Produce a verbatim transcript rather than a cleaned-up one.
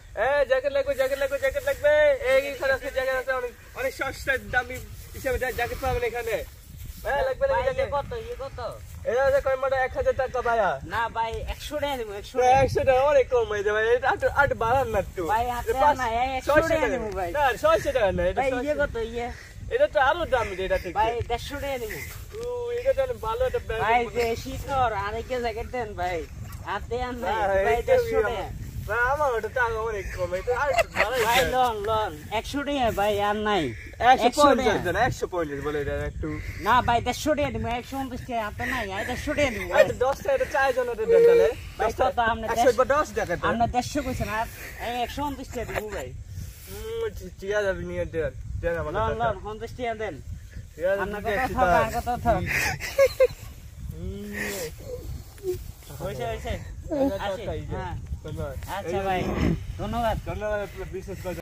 এই জ্যাকেট লাগবে জ্যাকেট লাগবে জ্যাকেট লাগবে এই এখানে আছে জ্যাকেট আছে অনেক অনেক সস্তা দামি হিসাবে জ্যাকেট পাবেন এখানে হ্যাঁ লাগবে না জ্যাকেট কত এই কত এটা যে কয় মানে এক হাজার টাকা ভাইয়া না ভাই একশো টাকা দেব একশো একশো টাকা অনেক কম হয়ে যাবে এটা আট আট বাড়ান না একটু ভাই হাতে না একশো টাকা দেব ভাই না ছয়শো টাকা না এটা ভাই ইয়ে কত ইয়ে এটা তো আরো দামি এটা থেকে ভাই দেড়শো টাকা দেব ও এটা তো ভালো একটা ব্র্যান্ড ভাই যে শীতর আরেকে জ্যাকেট দেন ভাই হাতে আন ভাই দেড়শো টাকা না আমার ওটা টাকা অনেক কম এটা আর বাড়াই ভাই লন লন একশো টাকা ভাই আর নাই একশো পঞ্চাশ দেন একশো পঞ্চাশ বলে এটা একটু না ভাই দেড়শো টাকা দেব একশো উনত্রিশ টাকা হাতে নাই আর দেড়শো টাকা দেব এই দশ টাকা এটা চার জনের দেন তাহলে ভাই কত আপনি একশো বা দশ টাকা দেন আপনি দেড়শো কইছেন আর একশো উনত্রিশ টাকা দেব ভাই হুম ঠিক আছে আপনি নিয়ে দেন দেন আমার লন লন উনত্রিশ টাকা দেন ঠিক আছে আপনার দেখছি কথা তাই। থাক আর কথা থাক হুম হইছে হইছে আচ্ছা হ্যাঁ ধন্যবাদ আচ্ছা ভাই ধন্যবাদ ধন্যবাদ বিশেষ করে